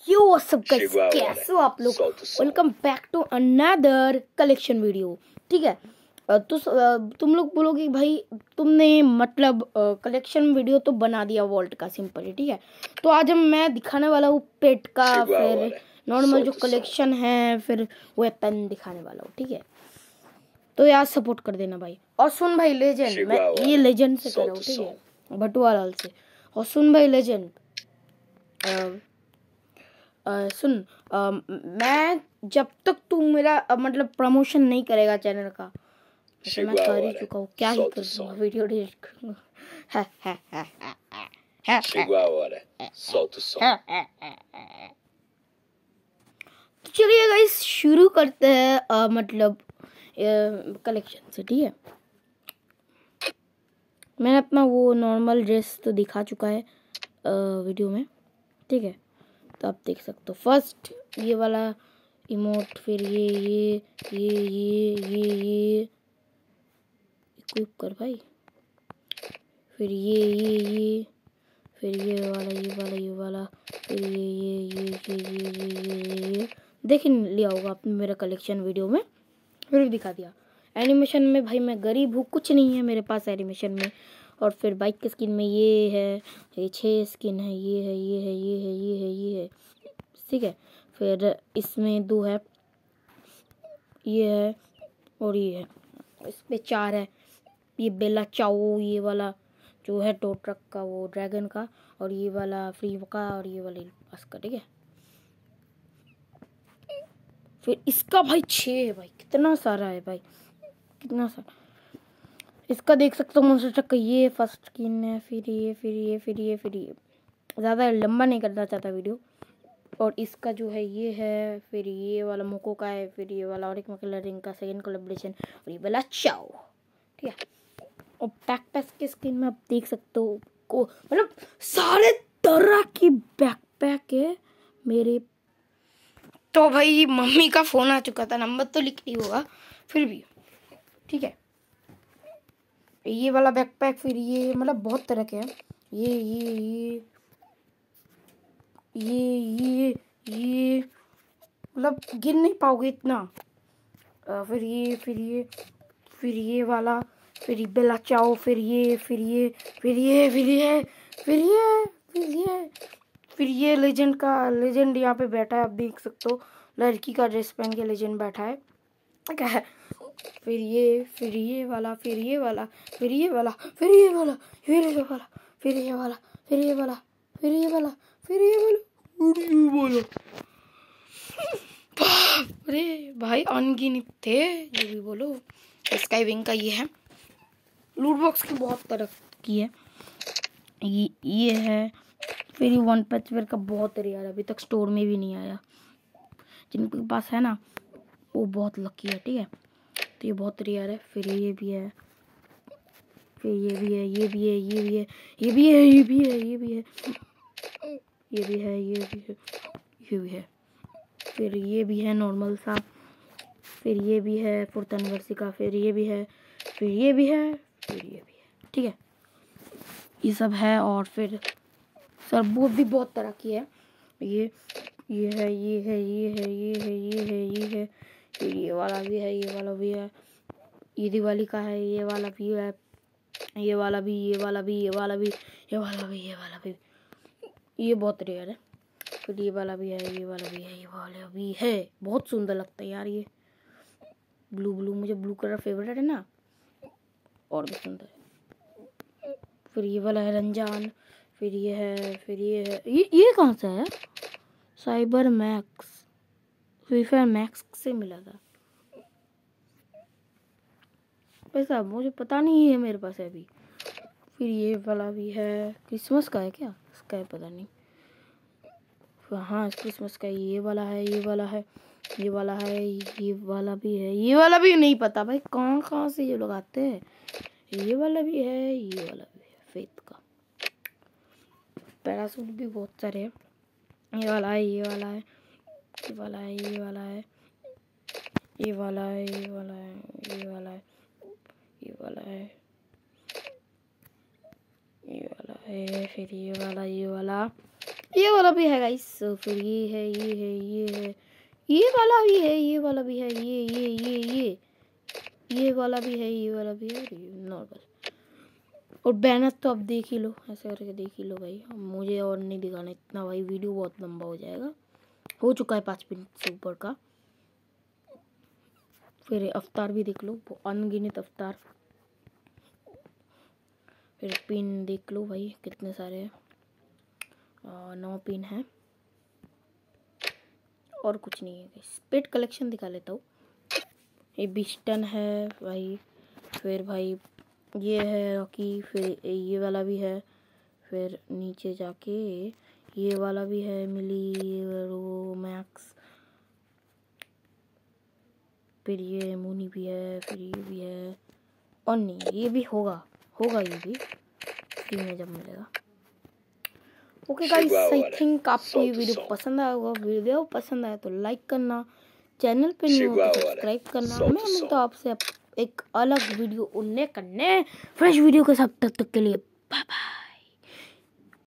यो सब गाइस, कैसे हो आप लोग। Welcome back to another collection video. ठीक है, तो तुम लोग बोलोगे भाई तुमने मतलब कलेक्शन वीडियो तो बना दिया वॉल्ट का, सिंपल है। ठीक है, तो आज मैं दिखाने वाला हूँ पेट का, फिर नॉर्मल जो कलेक्शन है, फिर वेपन दिखाने वाला हूँ। ठीक है, तो यार सपोर्ट कर देना भाई। और सुन भाई लेजेंड, मैं ये लेजेंड से कर रहा हूँ, ठीक है, भटुआ लाल से। और सुन भाई लेजेंड, सुन, मैं जब तक तू मेरा मतलब प्रमोशन नहीं करेगा चैनल का, तो मैं कर ही चुका हूँ, क्या ही कर दूंगा, वीडियो डिलीट करूंगा। तो चलिए गाइस शुरू करते हैं मतलब कलेक्शन से। ठीक है, मैंने अपना वो नॉर्मल ड्रेस तो दिखा चुका है वीडियो में। ठीक है, तो आप देख सकते हो फर्स्ट ये वाला इमोट, फिर ये इक्विप कर भाई, फिर ये फिर ये वाला फिर ये देख लिया होगा आपने मेरा कलेक्शन वीडियो में, फिर भी दिखा दिया। एनिमेशन में भाई मैं गरीब हूँ, कुछ नहीं है मेरे पास एनिमेशन में। और फिर बाइक की स्किन में ये है, ये 6 स्किन है, ये है। ठीक है, फिर इसमें 2 है, ये है और ये है, इसमें 4 है। ये बेला चाओ, ये वाला जो है टो ट्रक का, वो ड्रैगन का, और ये वाला फ्री का, और ये वाला बस का। ठीक है, फिर इसका भाई 6 है भाई, कितना सारा है भाई, कितना सारा। इसका देख सकते हो मोस्टर ट्रक का, ये फर्स्ट स्किन है, फिर ये ज़्यादा लंबा नहीं करना चाहता वीडियो। और इसका जो है ये है, फिर ये वाला मोको का है, फिर ये वाला और एक कलरिंग का सेकंड कोलैबोरेशन, और ये वाला चाओ। ठीक है, और बैकपैक की स्किन में आप देख सकते हो को मतलब सारे तरह की बैकपैक है मेरे। तो भाई मम्मी का फोन आ चुका था, नंबर तो लिख नहीं होगा फिर भी। ठीक है, ये वाला बैकपैक, फिर ये मतलब बहुत तरह के हैं, ये मतलब गिन नहीं पाओगे इतना। फिर ये वाला, फिर ये बेला चाओ, फिर ये लेजेंड का, लेजेंड यहाँ पे बैठा है, आप देख सकते हो, लड़की का ड्रेस पहन के लेजेंड बैठा है। क्या है, फिर ये वाला, फिर ये वाला, फिर ये वाला, फिर ये वाला, फिर ये वाला, फिर ये वाला, फिर ये वाला, फिर ये वाला, फिर ये वाला, फिर ये वाला। अरे भाई अनगिनत थे, जो भी बोलो। स्काई विंग का ये है, लूट बॉक्स की बहुत तरह की है, ये है। फिर ये वन पैच वेयर का बहुत रेयर है, अभी तक स्टोर में भी नहीं आया। जिनके पास है ना वो बहुत लकी है। ठीक है, तो ये बहुत रेयर है। फिर ये भी है, फिर ये भी है, ये भी है, ये भी है, ये भी है, ये भी है, ये भी है, ये भी है, ये भी है, ये भी है। फिर ये भी है नॉर्मल सा, फिर ये भी है 4th एनिवर्सरी का, फिर ये भी है, फिर ये भी है, फिर ये भी है। ठीक है, ये सब है। और फिर सर वो भी बहुत तरह की है, ये है, ये है, ये है, ये है, ये है, ये है, फिर ये वाला भी है, ये वाला भी है, ये दिवाली का है, ये वाला भी है, ये वाला भी, ये वाला भी, ये वाला भी, ये वाला भी, ये वाला भी, ये बहुत रेयर है। फिर ये वाला भी है, ये वाला भी है, ये वाला भी है। बहुत सुंदर लगता है यार ये ब्लू, मुझे ब्लू कलर फेवरेट है ना, और भी सुंदर है। फिर ये वाला है रंजान, फिर ये है, फिर ये है, ये कौन सा है, cyber max, Free Fire Max से मिला था पैसा, मुझे पता नहीं है, मेरे पास है अभी। फिर ये वाला भी है, क्रिसमस का है क्या, इसका है पता नहीं। हाँ क्रिसमस का, ये वाला है, ये वाला है, ये वाला है, ये वाला भी है, ये वाला भी नहीं पता भाई कहाँ से ये लोग आते हैं। ये वाला भी है, ये वाला भी है, फेथ का। पैरासूट भी बहुत सारे हैं, ये वाला है, ये वाला है, ये वाला है, ये वाला है, ये वाला है, ये वाला है, ये वाला है, ये वाला है, ये वाला है, फिर ये वाला, ये वाला, ये वाला भी है गाइस। फिर ये है, ये है, ये है, ये वाला भी है, ये वाला भी है, ये वाला भी है, ये वाला भी है, नॉर्मल। और बैनर तो अब देख ही लो, ऐसे करके देख ही लो भाई। मुझे और नहीं दिखाना इतना भाई, वीडियो बहुत लंबा हो जाएगा। हो चुका है 5 मिनट से ऊपर का। फिर अवतार भी देख लो, अनगिनत अवतार। फिर पिन देख लो भाई कितने सारे हैं, 9 पिन है और कुछ नहीं है। पेट कलेक्शन दिखा लेता हूँ। ये बिस्टन है भाई। फिर भाई ये है रॉकी। फिर ये वाला भी है। फिर नीचे जाके ये वाला भी है, मिली रो मैक्स। फिर ये मुनी भी है। फिर ये भी है, और नहीं ये भी होगा ये भी फ्री में जब मिलेगा। ओके गाइस, आई थिंक आपको ये वीडियो पसंद आया होगा। वीडियो पसंद आया तो लाइक करना, चैनल पे न्यू हो तो सब्सक्राइब करना। मैं मिलता हूँ आपसे एक अलग वीडियो उन्हें करने फ्रेश वीडियो के साथ। तब तक के लिए बाय बाय।